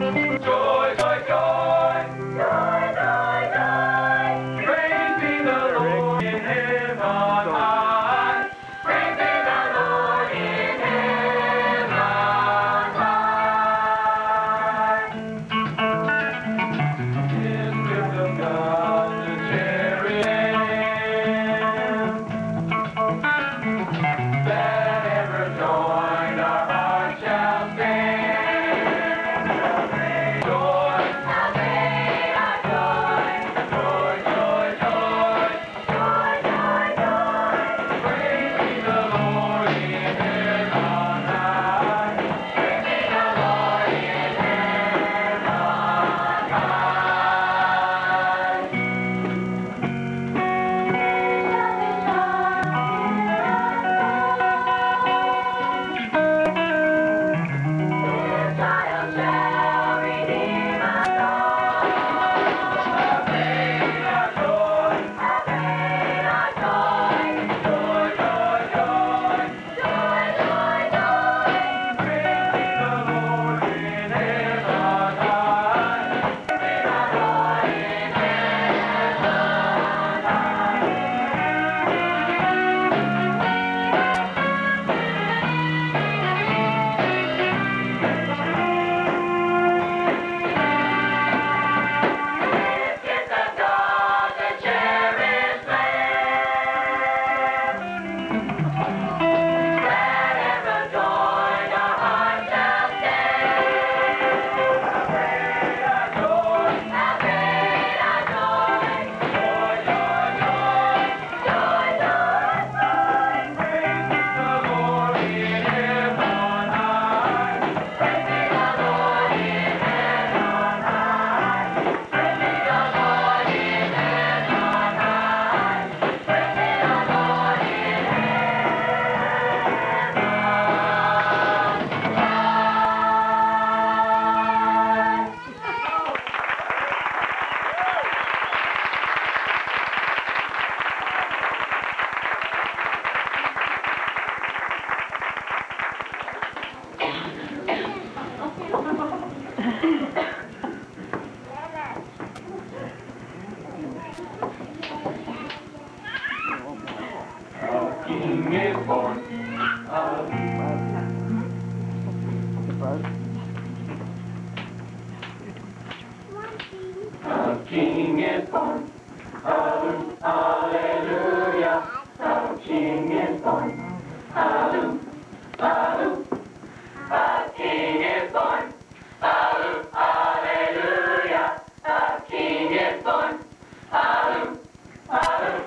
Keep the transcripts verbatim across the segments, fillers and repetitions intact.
Joy, joy, joy. Joy, joy, joy. Praise be the Lord in heaven high. Praise be the Lord in heaven high. His gift of God to cherish. That ever joined our hearts shall stand. Joy, How great our joy. joy, joy, joy. Joy, joy, joy. Praise be the Lord in heaven high. Praise be the Lord in heaven His child shall redeem us all. How great our joy. How great our joy. Joy, joy, joy. Joy, joy, joy. Praise be the Lord in heaven high. Praise be the Lord in heaven His gift of God, the cherished land. That ever joined our hearts shall stand. How great our joy. How great our joy. Joy, joy, joy. Joy, joy, joy. Praise be the Lord in heaven high. Praise be the Lord in heaven high. Praise be the Lord in heaven high. Praise be the Lord in A King is born. A King is born. Hallelujah. A King is born. Hallelujah. A King is born. Hallelujah. A King is born. Hallelujah.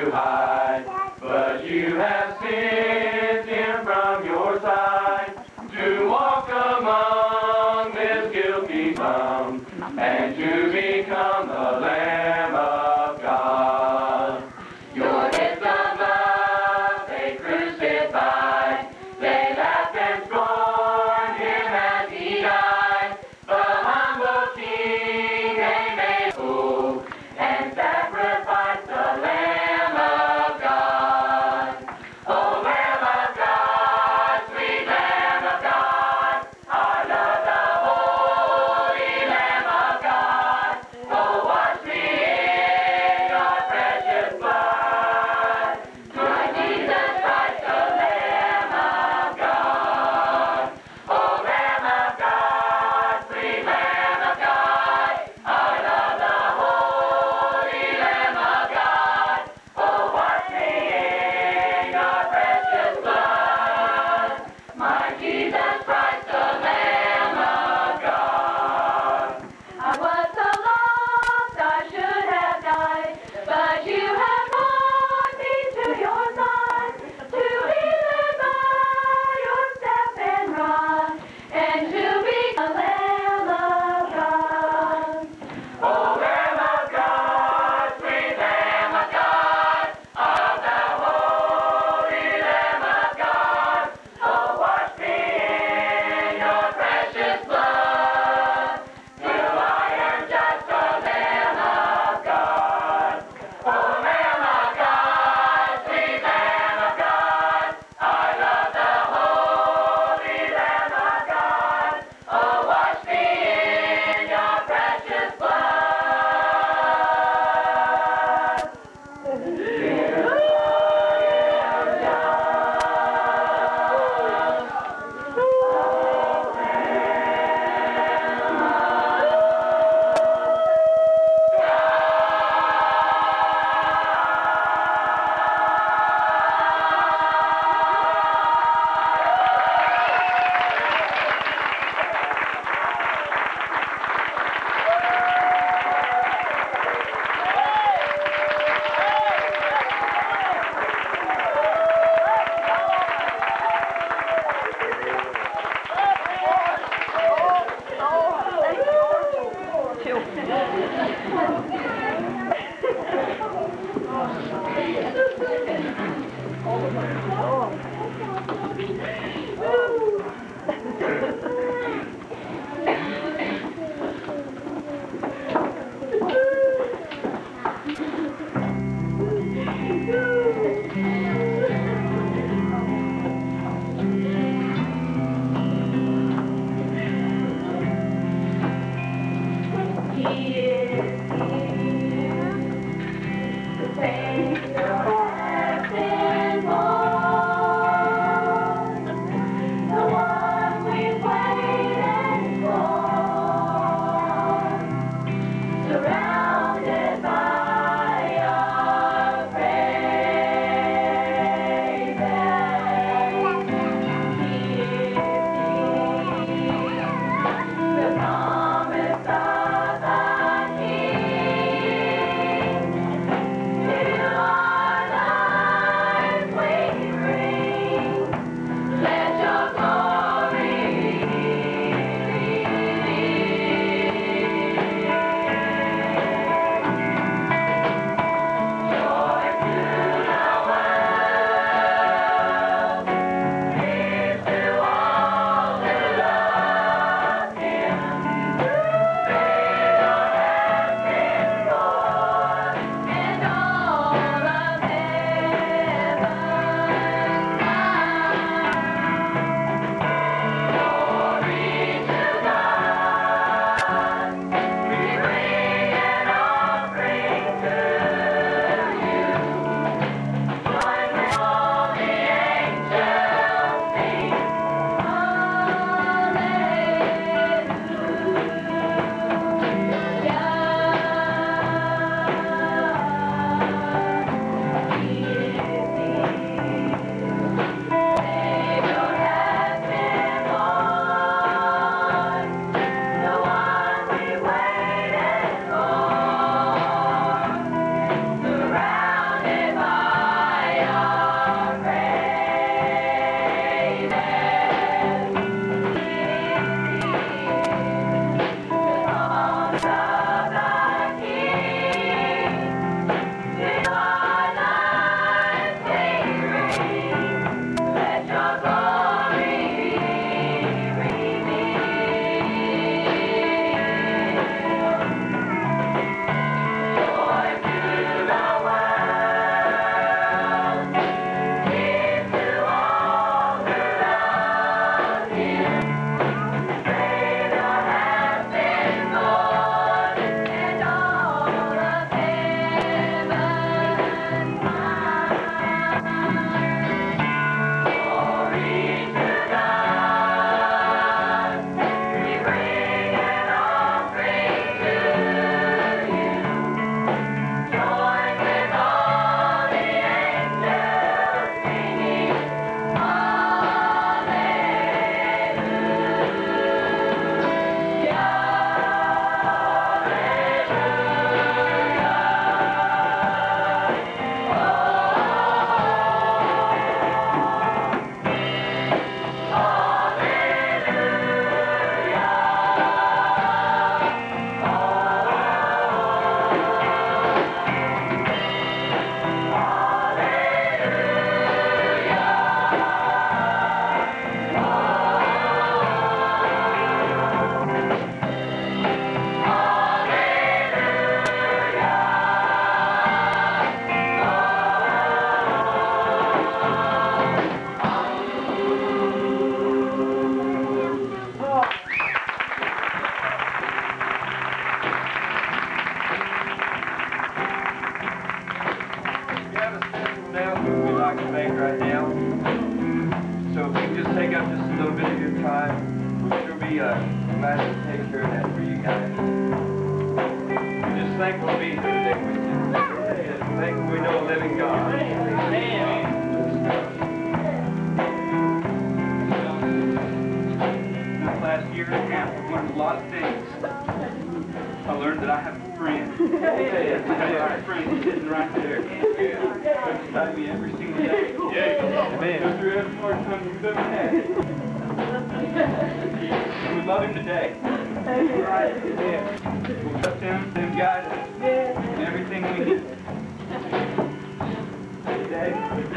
to hide. But you have sent him from your side to walk among this guilty sum and to become the Lamb of God. Your is the blood they crucified. They laughed and scorned him as he died. The humble king they made whole and sacrificed the Lamb of break right now. So if we can just take up just a little bit of your time, we'll sure be uh, glad to take care of that for you guys. We're just thankful to be here today with you. And thankful we know a living God. Amen. This last year and a half, I've learned a lot of things. I learned that I have a friend. I have a friend sitting right there. Beside me every single day. Yeah. Man, go through every hard time you've ever had. And we love him today. Right. Yeah. We'll trust him, let him guide us in everything we need. Today.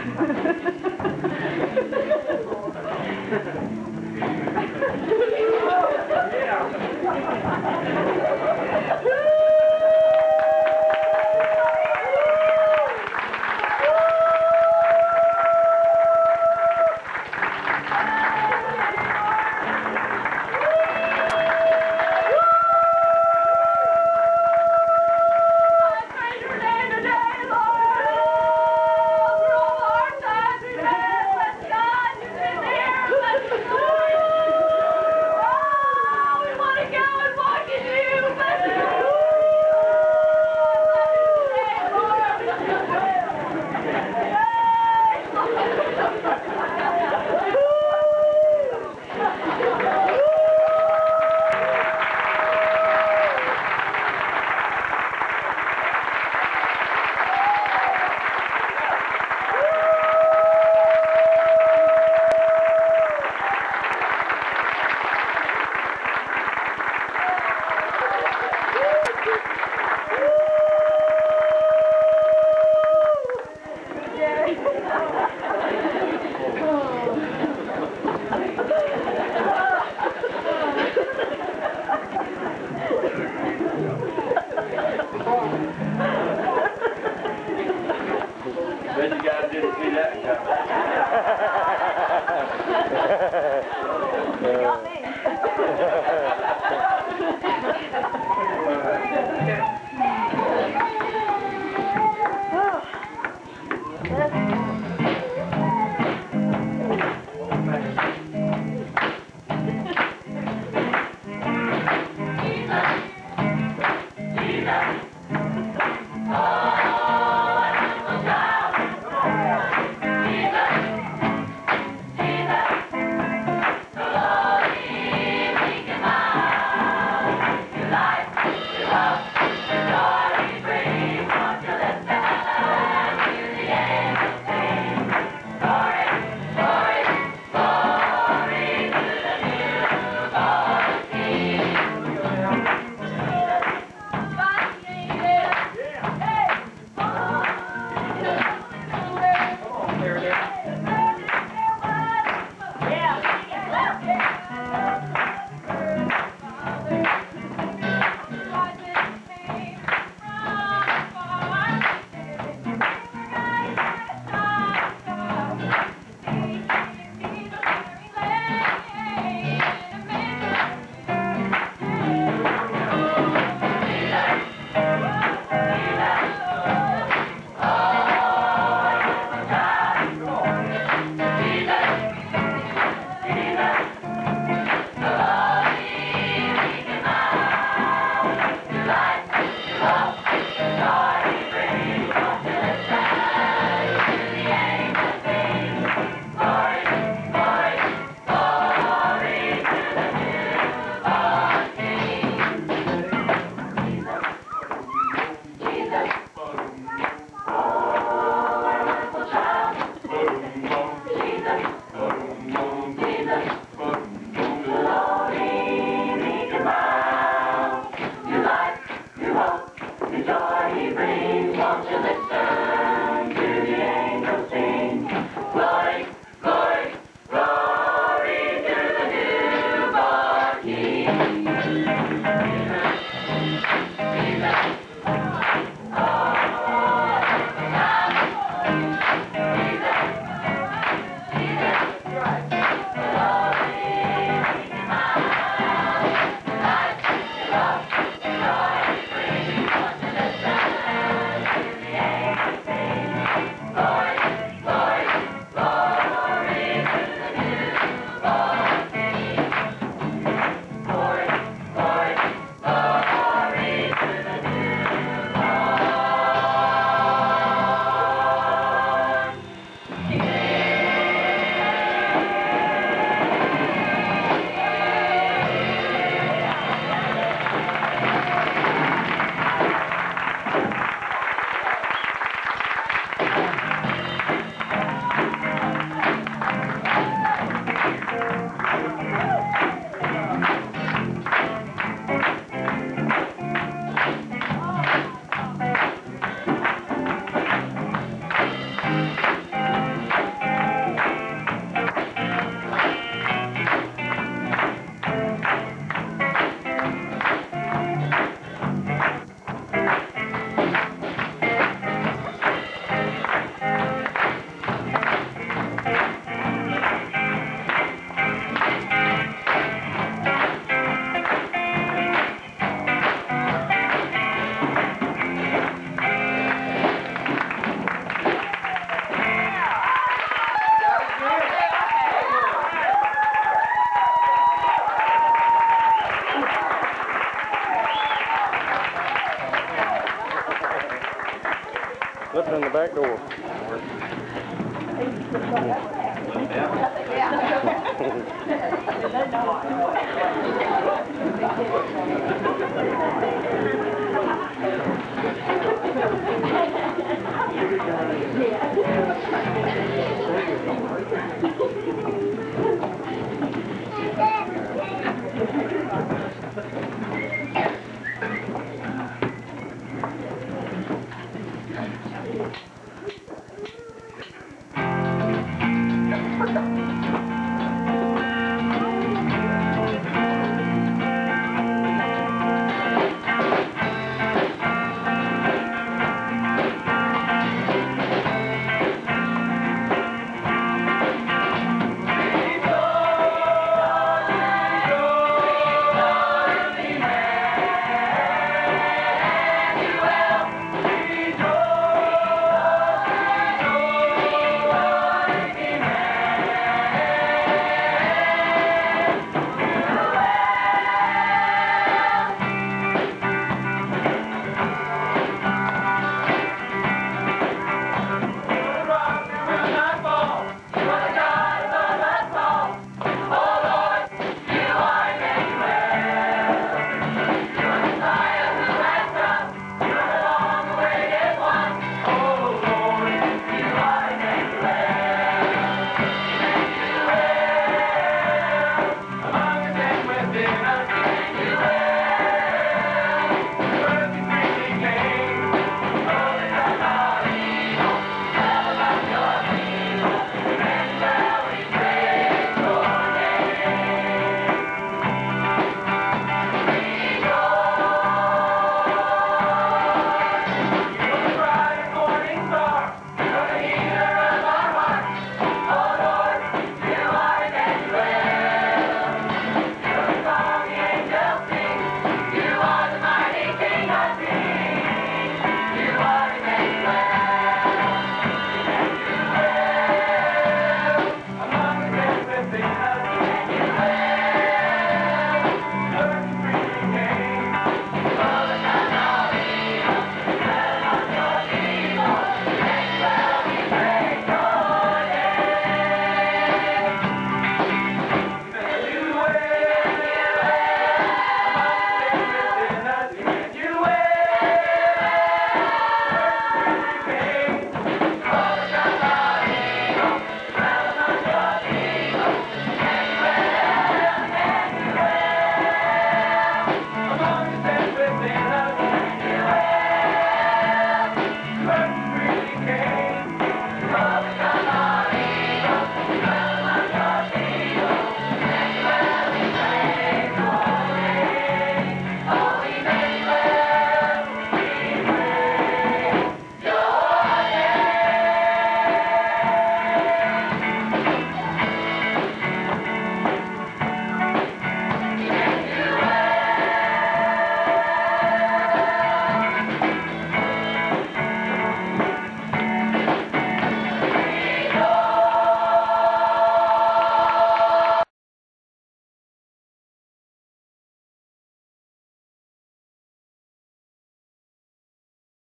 Bet you guys didn't see that Life, love, Slip it in the back door.